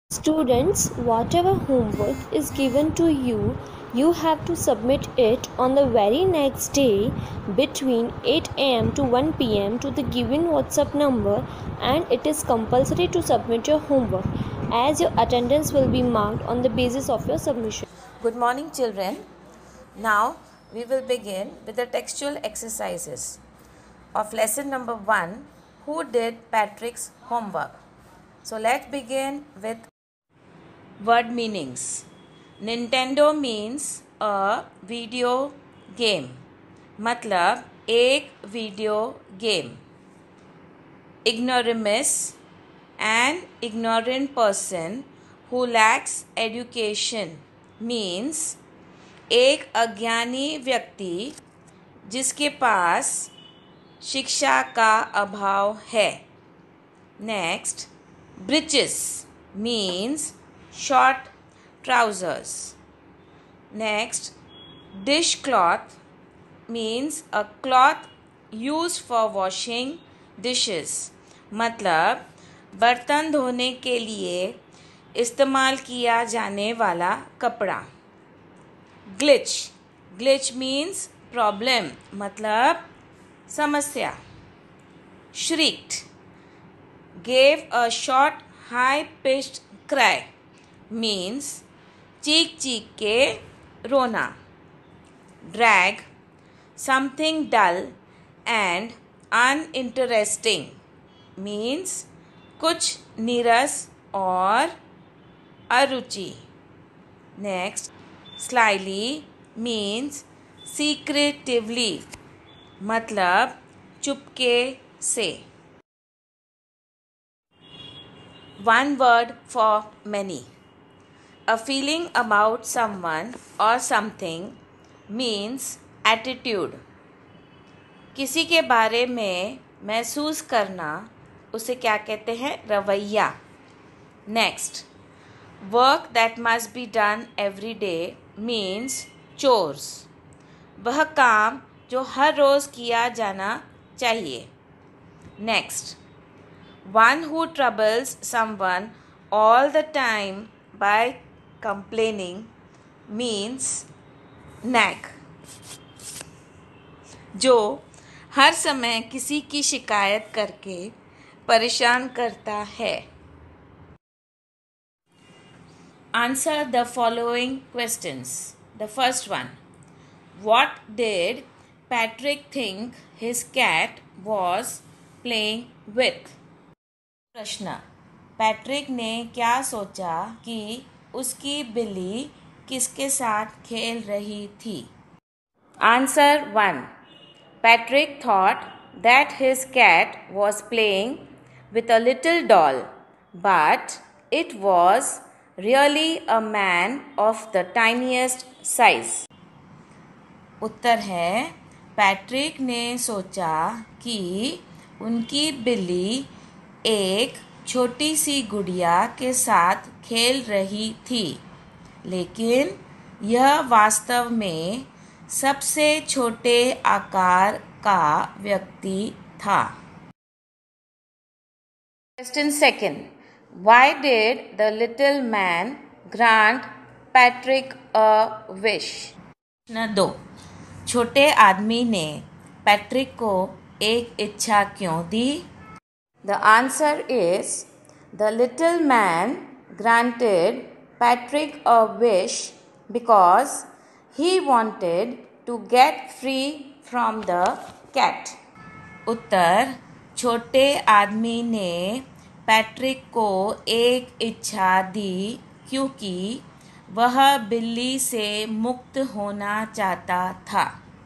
Students, whatever homework is given to you, you have to submit it on the very next day between 8 am to 1 pm to the given WhatsApp number, and it is compulsory to submit your homework as your attendance will be marked on the basis of your submission. Good morning, children. Now we will begin with the textual exercises of lesson number 1. Who did Patrick's homework? So let's begin with word meanings. Nintendo means a video game. मतलब एक video game. Ignoramus, an ignorant person who lacks education, means एक अज्ञानी व्यक्ति जिसके पास शिक्षा का अभाव है. Next, breeches means short trousers. Next, dishcloth means a cloth used for washing dishes. मतलब बर्तन धोने के लिए इस्तेमाल किया जाने वाला कपड़ा. Glitch means problem, मतलब समस्या. Shrieked gave a short high-pitched cry means चीख चीख के रोना. Drag something dull and uninteresting means कुछ नीरस और अरुचि. Next, slyly means secretively, मतलब चुपके से. One word for many. A feeling about someone or something means attitude. किसी के बारे में महसूस करना उसे क्या कहते हैं? रवैया. Next, work that must be done every day means chores. वह काम जो हर रोज़ किया जाना चाहिए. Next, one who troubles someone all the time by complaining means nag. जो हर समय किसी की शिकायत करके परेशान करता है. Answer the following questions. The first one. What did Patrick think his cat was playing with? प्रश्न. पैट्रिक ने क्या सोचा कि उसकी बिल्ली किसके साथ खेल रही थी? Answer 1. Patrick thought that his cat was playing with a little doll, but it was really a man of the tiniest size. उत्तर है, पैट्रिक ने सोचा कि उनकी बिल्ली एक छोटी सी गुड़िया के साथ खेल रही थी, लेकिन यह वास्तव में सबसे छोटे आकार का व्यक्ति था. Question second. Why did the little man grant Patrick a wish? प्रश्न 2. छोटे आदमी ने पैट्रिक को एक इच्छा क्यों दी? The answer is, the little man granted Patrick a wish because he wanted to get free from the cat. उत्तर, छोटे आदमी ने पैट्रिक को एक इच्छा दी क्योंकि वह बिल्ली से मुक्त होना चाहता था.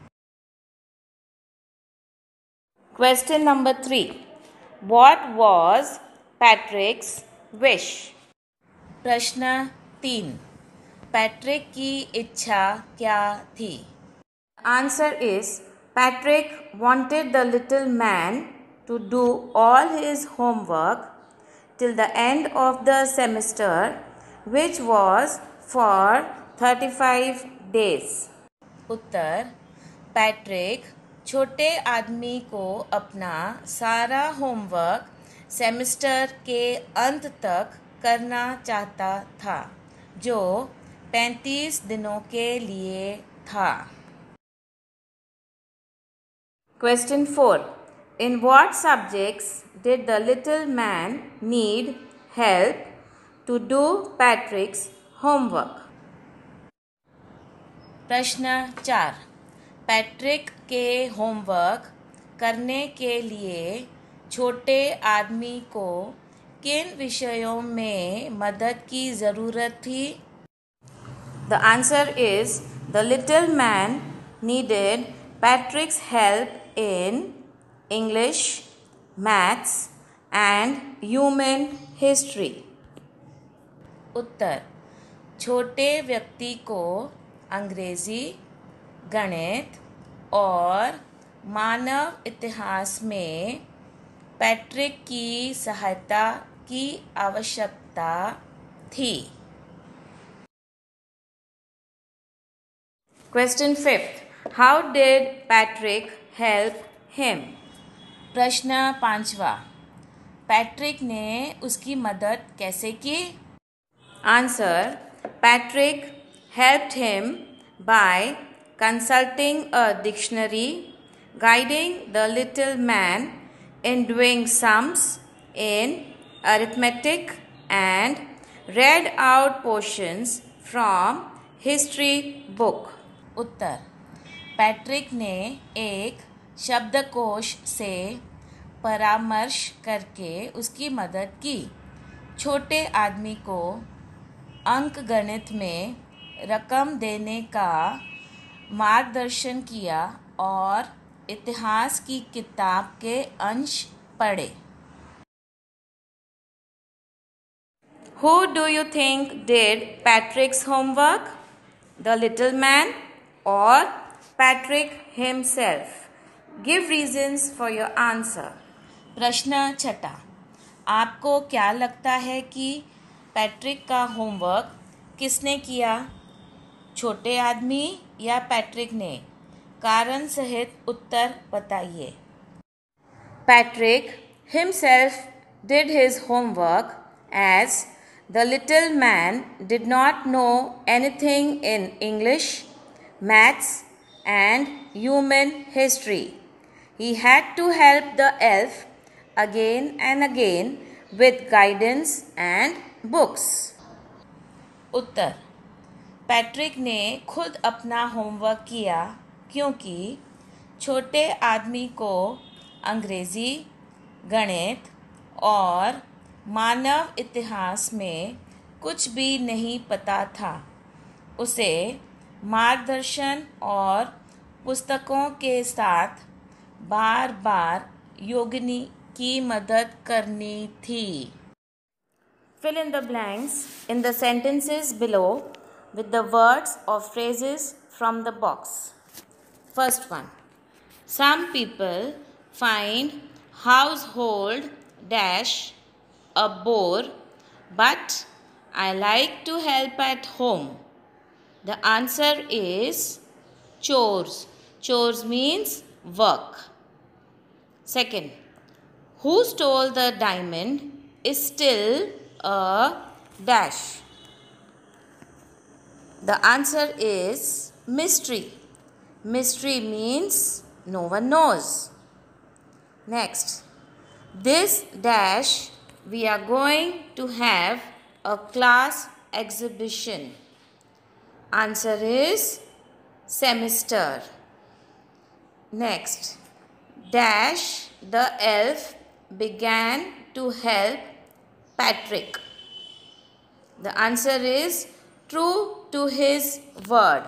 Question number 3. What was Patrick's wish? प्रश्न 3. पैट्रिक की इच्छा क्या थी? Answer is, Patrick wanted the little man to do all his homework till the end of the semester, which was for 35 days. उत्तर, पैट्रिक छोटे आदमी को अपना सारा होमवर्क सेमेस्टर के अंत तक करना चाहता था जो 35 दिनों के लिए था। Question 4. In what subjects did the little man need help to do Patrick's homework? प्रश्न 4. पैट्रिक के होमवर्क करने के लिए छोटे आदमी को किन विषयों में मदद की ज़रूरत थी? The answer is the little man needed Patrick's help in English, maths and human history. उत्तर. छोटे व्यक्ति को अंग्रेजी, गणित और मानव इतिहास में पैट्रिक की सहायता की आवश्यकता थी। Question 5. How did Patrick help him? प्रश्न 5वां. पैट्रिक ने उसकी मदद कैसे की? Answer. Patrick helped him by consulting a dictionary, guiding the little man in doing sums in arithmetic, and read out portions from history book. उत्तर. Patrick ने एक शब्दकोश से परामर्श करके उसकी मदद की। छोटे आदमी को अंकगणित में रकम देने का मार्गदर्शन किया और इतिहास की किताब के अंश पढ़े। Who do you think did Patrick's homework? The little man or Patrick himself? Give reasons for your answer. प्रश्न 6. आपको क्या लगता है कि पैट्रिक का होमवर्क किसने किया? छोटे आदमी या पैट्रिक ने? कारण सहित उत्तर बताइए। Patrick himself did his homework as the little man did not know anything in English, maths and human history. He had to help the elf again and again with guidance and books. उत्तर. Patrick ने खुद अपना homework किया क्योंकि छोटे आदमी को अंग्रेजी, गणित और मानव इतिहास में कुछ भी नहीं पता था। उसे मार्गदर्शन और पुस्तकों के साथ बार बार योगिनी की मदद करनी थी। Fill in the blanks in the sentences below with the words or phrases from the box. First one. Some people find household dash a bore, but I like to help at home. The answer is chores. Chores means work. Second. Who stole the diamond is still a dash. The answer is mystery. Mystery means no one knows. Next. This dash we are going to have a class exhibition. Answer is semester. Next. Dash the elf began to help Patrick. The answer is true to his word.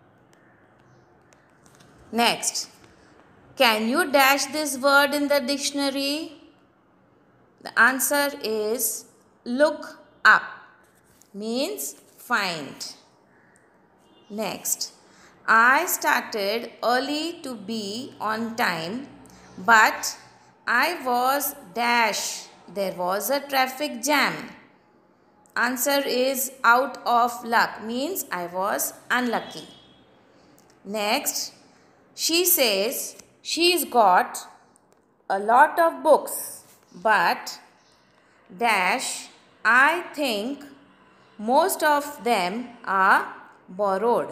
Next. Can you dash this word in the dictionary? The answer is look up. Means find. Next. I started early to be on time, but I was dash. There was a traffic jam. Answer is out of luck. Means I was unlucky. Next. She says she's got a lot of books, but dash I think most of them are borrowed.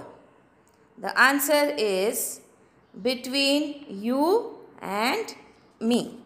The answer is between you and me.